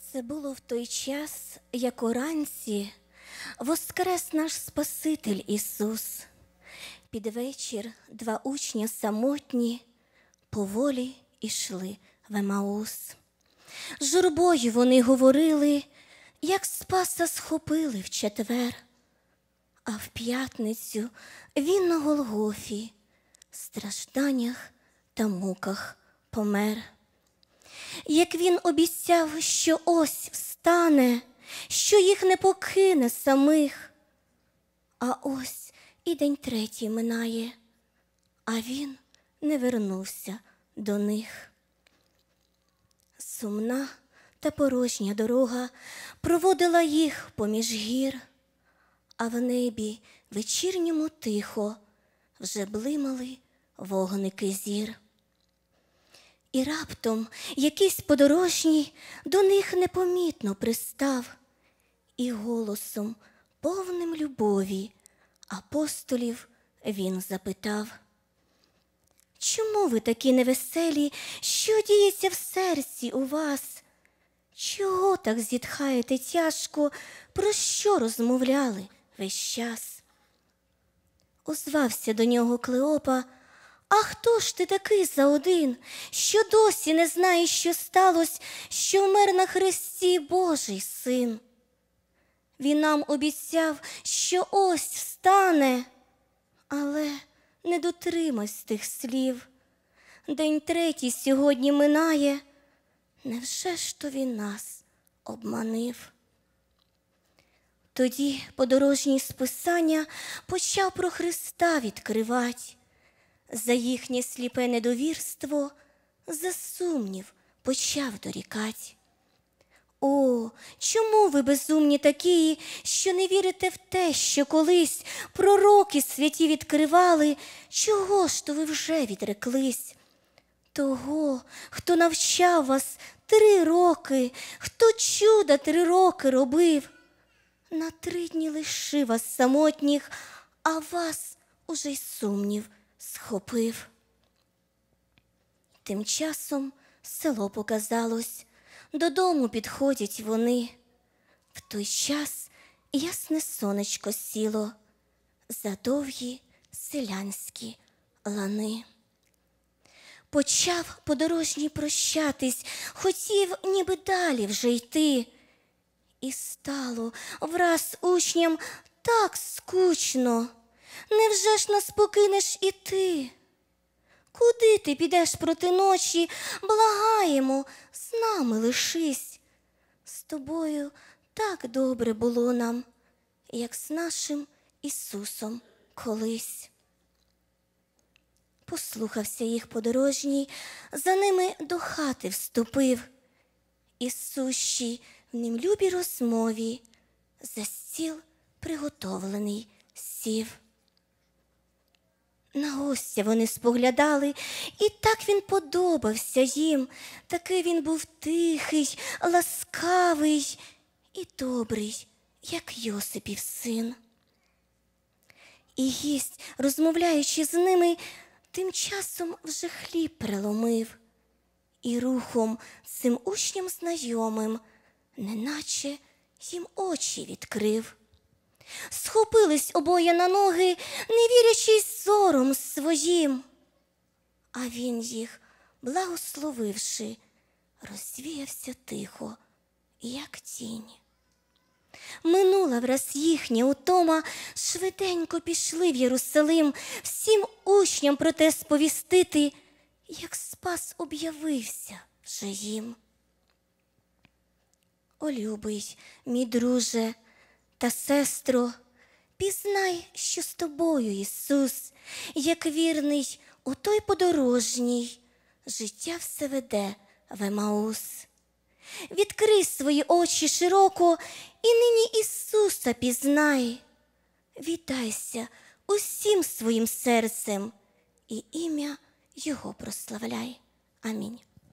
Це було в той час, як уранці воскрес наш Спаситель Ісус. Під вечір два учня самотні поволі ішли в Емаус. Журбою вони говорили, як Спаса схопили в четвер, а в п'ятницю він на Голгофі в стражданнях та муках помер. Як він обіцяв, що ось встане, що їх не покине самих. А ось і день третій минає, а він не вернувся до них. Сумна та порожня дорога проводила їх поміж гір, а в небі вечірньому тихо вже блимали вогники зір. І раптом якийсь подорожній до них непомітно пристав і голосом, повним любові, апостолів він запитав: «Чому ви такі невеселі, що діється в серці у вас? Чого так зітхаєте тяжко, про що розмовляли весь час?» Озвався до нього Клеопа: «А хто ж ти такий за один, що досі не знаєш, що сталося, що вмер на хресті Божий Син? Він нам обіцяв, що ось встане, але не дотримався тих слів. День третій сьогодні минає, невже ж то він нас обманив?» Тоді подорожній з Писання почав про Христа відкривать. За їхнє сліпе недовірство, за сумнів почав дорікать. «О, чому ви безумні такі, що не вірите в те, що колись пророки святі відкривали? Чого ж то ви вже відреклись? Того, хто навчав вас 3 роки, хто чуда 3 роки робив, на 3 дні лишив вас самотніх, а вас уже й сумнів схопив». Тим часом село показалось, додому підходять вони. В той час ясне сонечко сіло за довгі селянські лани. Почав подорожній прощатись, хотів ніби далі вже йти. І стало враз учням так скучно. Невже ж нас покинеш і ти? Куди ти підеш проти ночі? Благаємо, з нами лишись. З тобою так добре було нам, як з нашим Ісусом колись. Послухався їх подорожній, за ними до хати вступив. І сущий в ним любій розмові за стіл приготовлений сів. На гостя вони споглядали, і так він подобався їм. Такий він був тихий, ласкавий і добрий, як Йосипів син. І гість, розмовляючи з ними, тим часом вже хліб переломив. І рухом цим учням знайомим, неначе їм очі відкрив. Схопились обоє на ноги, не вірячись зором своїм. А він їх, благословивши, розвіявся тихо, як тінь. Минула враз їхня утома, швиденько пішли в Єрусалим, всім учням про те сповістити, як Спас об'явився вже їм. О, любий, мій друже та сестро, пізнай, що з тобою Ісус, як вірний у той подорожній, життя все веде в Емаус. Відкрий свої очі широко і нині Ісуса пізнай. Віддайся усім своїм серцем і ім'я Його прославляй. Амінь.